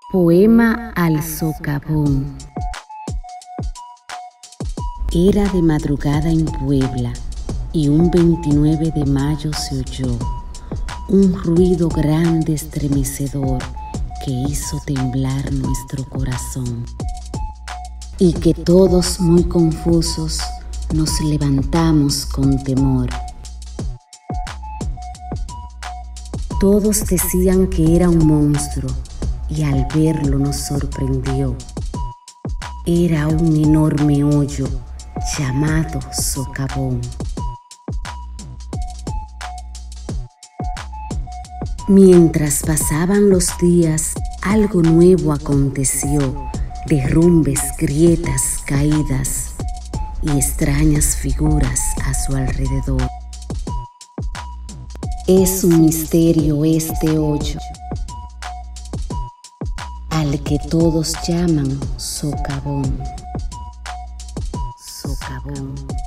Poema al socavón. Era de madrugada en Puebla y un 29 de mayo se oyó un ruido grande estremecedor que hizo temblar nuestro corazón, y que todos muy confusos nos levantamos con temor. Todos decían que era un monstruo y al verlo nos sorprendió. Era un enorme hoyo llamado socavón. Mientras pasaban los días, algo nuevo aconteció: derrumbes, grietas, caídas y extrañas figuras a su alrededor. Es un misterio este hoyo, al que todos llaman socavón. Socavón.